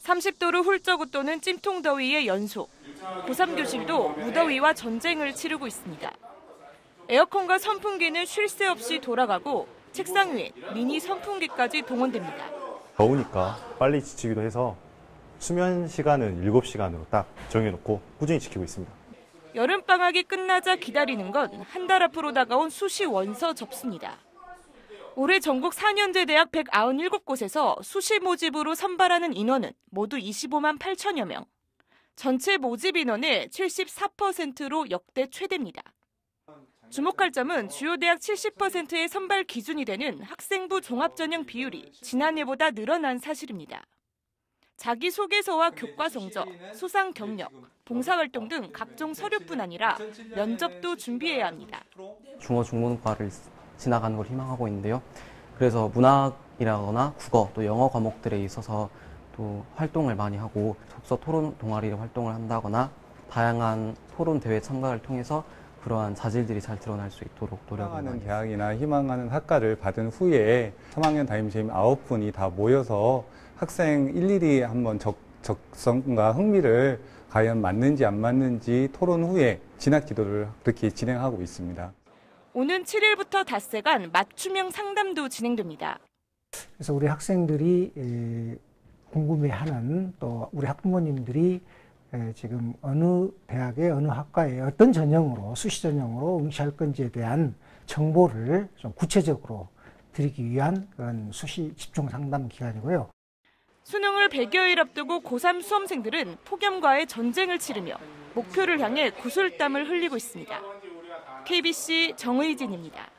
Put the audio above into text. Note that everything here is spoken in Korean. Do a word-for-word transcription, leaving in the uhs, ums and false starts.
삼십 도로 훌쩍 웃도는 찜통더위의 연속. 고삼 교실도 무더위와 전쟁을 치르고 있습니다. 에어컨과 선풍기는 쉴 새 없이 돌아가고 책상 위에 미니 선풍기까지 동원됩니다. 더우니까 빨리 지치기도 해서 수면 시간은 일곱 시간으로 딱 정해놓고 꾸준히 지키고 있습니다. 여름방학이 끝나자 기다리는 건 한 달 앞으로 다가온 수시 원서 접수입니다. 올해 전국 사 년제 대학 백구십칠 곳에서 수시 모집으로 선발하는 인원은 모두 이십오만 팔천여 명. 전체 모집 인원의 칠십사 퍼센트로 역대 최대입니다. 주목할 점은 주요 대학 칠십 퍼센트의 선발 기준이 되는 학생부 종합전형 비율이 지난해보다 늘어난 사실입니다. 자기소개서와 교과 성적, 수상 경력, 봉사활동 등 각종 서류뿐 아니라 면접도 준비해야 합니다. 중어 중문과를 지나가는 걸 희망하고 있는데요. 그래서 문학이라거나 국어 또 영어 과목들에 있어서 또 활동을 많이 하고 독서 토론 동아리를 활동을 한다거나 다양한 토론 대회 참가를 통해서 그러한 자질들이 잘 드러날 수 있도록 노력을 많이 희망하는 대학이나 희망하는 학과를 받은 후에 삼 학년 담임선생님 아홉 분이 다 모여서 학생 일일이 한번 적, 적성과 흥미를 과연 맞는지 안 맞는지 토론 후에 진학 기도를 그렇게 진행하고 있습니다. 오는 칠 일부터 닷새간 맞춤형 상담도 진행됩니다. 그래서 우리 학생들이 궁금해하는 또 우리 학부모님들이 지금 어느 대학의 어느 학과에 어떤 전형으로 수시 전형으로 응시할 건지에 대한 정보를 좀 구체적으로 드리기 위한 그런 수시 집중 상담 기간이고요. 수능을 백여일 앞두고 고삼 수험생들은 폭염과의 전쟁을 치르며 목표를 향해 구슬땀을 흘리고 있습니다. 케이비씨 정의진입니다.